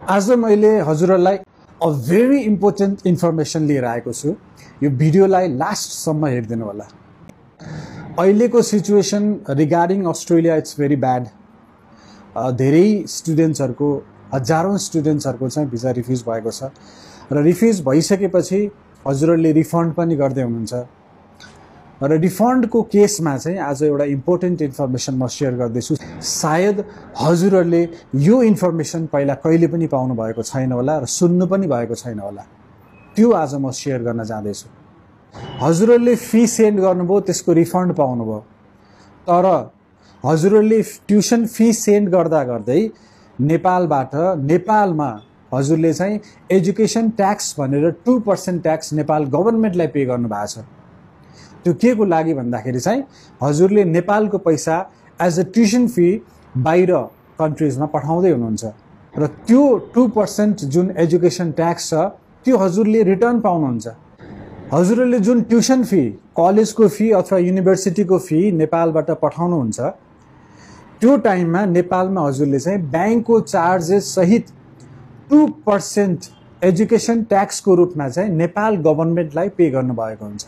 आज मैले हजुरहरूलाई अ भेरी इम्पोर्टेन्ट इन्फर्मेसन लिएर आएको छु। यो भिडियोलाई लास्टसम्म हेरिदिनु होला। अहिलेको situation regarding Australia it's very bad. धेरै स्टुडेन्ट्सहरूको हजारौं स्टुडेन्ट्सहरूको चाहिँ भिजा रिफ्युज भएको छ र रिफ्युज भइसकेपछि हजुरहरूले रिफन्ड पनि गर्दै हुनुहुन्छ र रिफन्डको केसमा चाहिँ आज एउटा इम्पोर्टेन्ट इन्फर्मेसन म सेयर गर्दैछु। सायद हजुरहरूले यो इन्फर्मेसन पहिला कहिले पनि पाउनु भएको छैन होला र सुन्नु पनि भएको छैन होला। त्यो आज म सेयर गर्न जाँदैछु। हजुरहरूले फी सेन्ड गर्नुभयो, त्यसको रिफन्ड पाउनुभयो, तर हजुरहरूले ट्युसन फी सेन्ड गर्दा गर्दै नेपालमा हजुरले चाहिँ एजुकेसन ट्याक्स भनेर 2% ट्याक्स नेपाल गभर्नमेन्टलाई पे गर्नु भएको छ। त्यो के को लागि भन्दाखेरि चाहिँ हजुरले नेपालको पैसा एज अ ट्युसन फी बाहिर कन्ट्रिजमा पठाउँदै हुनुहुन्छ र त्यो 2% जुन एजुकेसन ट्याक्स छ त्यो हजुरले रिटर्न पाउनुहुन्छ। हजुरले जुन ट्युसन फी, कलेजको फी अथवा युनिभर्सिटीको फी नेपालबाट पठाउनुहुन्छ त्यो टाइममा नेपालमा हजुरले चाहिँ ब्याङ्कको चार्जेस सहित 2% एजुकेसन ट्याक्सको रूपमा चाहिँ नेपाल गभर्नमेन्टलाई पे गर्नुभएको हुन्छ।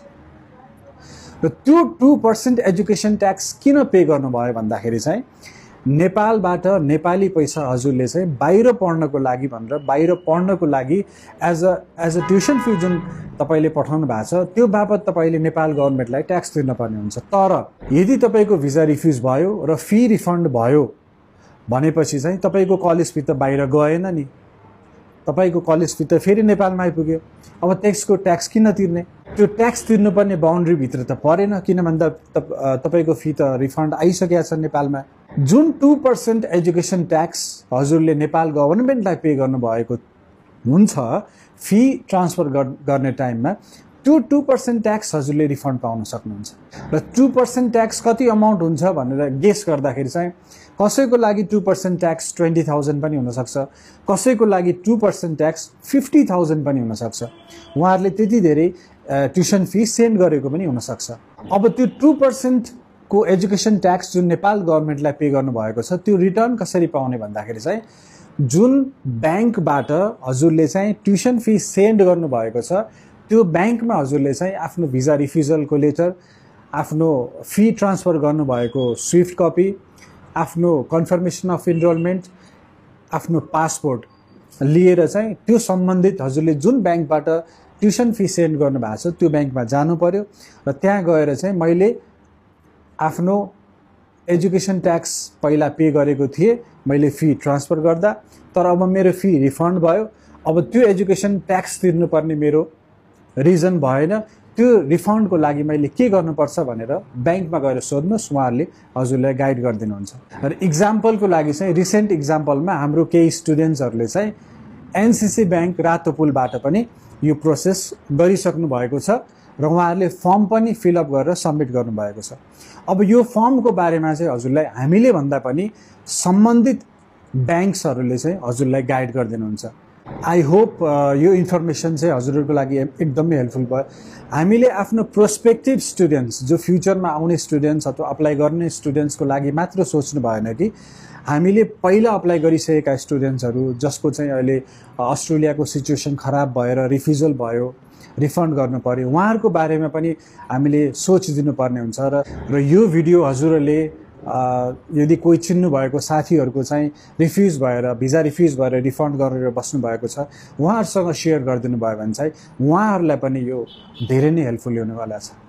र त्यो 2% एजुकेसन ट्याक्स किन पे गर्नुभयो भन्दाखेरि चाहिँ नेपालबाट नेपाली पैसा हजुरले चाहिँ बाहिर पढ्नको लागि भनेर बाहिर पढ्नको लागि एज अ ट्युसन फी जुन तपाईले पठाउनु भएको छ त्यो बापत तपाईले नेपाल गभर्नमेन्टलाई ट्याक्स तिर्नुपर्ने हुन्छ। तर यदि तपाईको भिजा रिफ्युज भयो र फी रिफन्ड भयो भनेपछि चाहिँ तपाईको कलेज फी त बाहिर गएन नि, तपाईको कलेज फी त फेरि नेपालमा आइपुग्यो। अब त्यसको ट्याक्स किन तिर्ने? त्यो ट्याक्स तिर्नुपर्ने बाउन्ड्री भित्र त परेन, किन भन्दा तपाईको फी त रिफन्ड आइसकेको छ नेपालमा। जुन 2% एजुकेसन ट्याक्स हजुरले नेपाल गभर्नमेन्टलाई पे गर्नुभएको हुन्छ फी ट्रान्सफर गर्ने टाइममा, त्यो 2% ट्याक्स हजुरले रिफन्ड पाउन सक्नुहुन्छ। र 2% ट्याक्स कति अमाउन्ट हुन्छ भनेर गेस गर्दाखेरि चाहिँ कसैको लागि 2% ट्याक्स 20,000 पनि हुनसक्छ, कसैको लागि 2% ट्याक्स 50,000 पनि हुनसक्छ। उहाँहरूले त्यति धेरै ट्युसन फी सेन्ड गरेको पनि हुनसक्छ। अब त्यो 2% को एजुकेसन ट्याक्स जुन नेपाल गभर्नमेन्टलाई पे गर्नुभएको छ त्यो रिटर्न कसरी पाउने भन्दाखेरि चाहिँ जुन ब्याङ्कबाट हजुरले चाहिँ ट्युसन फी सेन्ड गर्नुभएको छ त्यो ब्याङ्कमा हजुरले चाहिँ आफ्नो भिजा रिफ्युजलको लेटर, आफ्नो फी ट्रान्सफर गर्नुभएको स्विफ्ट कपी, आफ्नो कन्फर्मेसन अफ इनरोलमेन्ट, आफ्नो पासपोर्ट लिएर चाहिँ त्यो सम्बन्धित हजुरले जुन ब्याङ्कबाट ट्युसन फी सेन्ड गर्नुभएको छ त्यो ब्याङ्कमा जानु पर्यो र त्यहाँ गएर चाहिँ मैले आफ्नो एजुकेसन ट्याक्स पहिला पे गरेको थिएँ, मैले फी ट्रान्सफर गर्दा, तर अब मेरो फी रिफन्ड भयो। अब त्यो एजुकेसन ट्याक्स तिर्नुपर्ने मेरो रिजन भएन, त्यो रिफन्डको लागि मैले के गर्नुपर्छ भनेर ब्याङ्कमा गएर सोध्नुहोस्, उहाँहरूले हजुरलाई गाइड गरिदिनुहुन्छ। र इक्जाम्पलको लागि चाहिँ रिसेन्ट इक्जाम्पलमा हाम्रो केही स्टुडेन्ट्सहरूले चाहिँ एनसीसी ब्याङ्क रातोपुलबाट पनि यो प्रोसेस गरिसक्नु भएको छ र उहाँहरूले फर्म पनि फिलअप गरेर सबमिट गर्नुभएको छ। अब यो फर्मको बारेमा चाहिँ हजुरलाई हामीले भन्दा पनि सम्बन्धित ब्याङ्क्सहरूले चाहिँ हजुरलाई गाइड गरिदिनुहुन्छ। आई होप यो इन्फर्मेसन चाहिँ हजुरहरूको लागि एकदमै हेल्पफुल भयो। हामीले आफ्नो प्रोस्पेक्टिभ स्टुडेन्ट्स, जो फ्युचरमा आउने स्टुडेन्ट्स अथवा अप्लाई गर्ने स्टुडेन्ट्सको लागि मात्र सोच्नु भएन कि हामीले पहिला अप्लाई गरिसकेका स्टुडेन्ट्सहरू जसको चाहिँ अहिले अस्ट्रेलियाको सिचुएसन खराब भएर रिफ्युजल भयो, रिफन्ड गर्नु पर्यो, उहाँहरूको बारेमा पनि हामीले सोचिदिनु पर्ने हुन्छ। र यो भिडियो हजुरहरूले यदि कोही चिन्नु भएको साथीहरूको चाहिँ रिफ्युज भएर भिजा रिफ्युज भएर रिफन्ड गरेर बस्नु भएको छ उहाँहरूसँग सेयर गरिदिनु भयो भने चाहिँ उहाँहरूलाई पनि यो धेरै नै हेल्पफुल हुनेवाला छ।